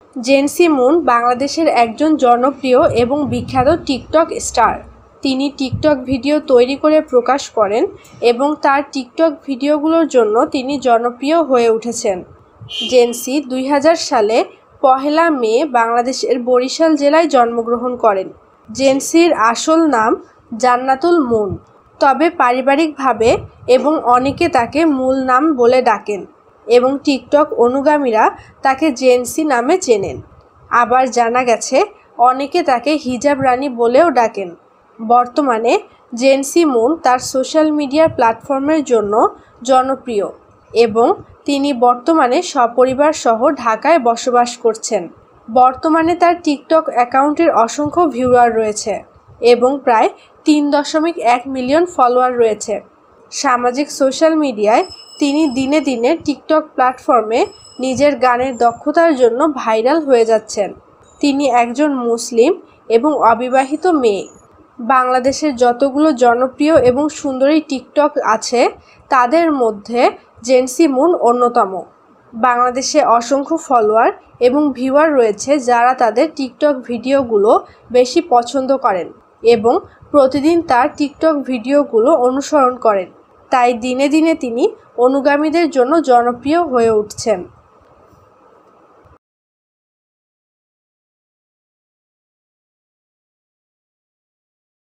Gen Z moon বাংলাদেশের একজন জনপ্রিয় এবং বিখ্যাত টিকটক স্টার। তিনি টিকটক ভিডিও তৈরি করে প্রকাশ করেন এবং তার টিকটক ভিডিওগুলোর জন্য তিনি জনপ্রিয় হয়ে উঠেছেন। জেনসি 2000 সালে 1 মে বাংলাদেশের বরিশাল জেলায় জন্মগ্রহণ করেন। জেনসির আসল নাম জান্নাতুল মুন, তবে পারিবারিকভাবে এবং অনেকে তাকে মূল নাম বলে ডাকেন এবং টিকটক অনুগামীরা তাকে জেনসি নামে চেনেন। আবার জানা গেছে অনেকে তাকে হিজাব রানী বলেও ডাকেন। বর্তমানে জেনসি মুন তার সোশ্যাল মিডিয়া প্ল্যাটফর্মের জন্য জনপ্রিয় এবং তিনি বর্তমানে সপরিবার সহ ঢাকায় বসবাস করছেন। বর্তমানে তার টিকটক অ্যাকাউন্টের অসংখ্য ভিউয়ার রয়েছে এবং প্রায় 3.1 মিলিয়ন ফলোয়ার রয়েছে। সামাজিক সোশ্যাল মিডিয়ায় তিনি দিনে দিনে টিকটক প্ল্যাটফর্মে নিজের গানের দক্ষতার জন্য ভাইরাল হয়ে যাচ্ছেন। তিনি একজন মুসলিম এবং অবিবাহিত মেয়ে। বাংলাদেশের যতগুলো জনপ্রিয় এবং সুন্দরী টিকটক আছে তাদের মধ্যে জেনসি মুন অন্যতম। বাংলাদেশে অসংখ্য ফলোয়ার এবং ভিউয়ার রয়েছে যারা তাদের টিকটক ভিডিওগুলো বেশি পছন্দ করেন এবং প্রতিদিন তার টিকটক ভিডিওগুলো অনুসরণ করেন। তাই দিনে দিনে তিনি অনুগামীদের জন্য জনপ্রিয় হয়ে উঠছেন।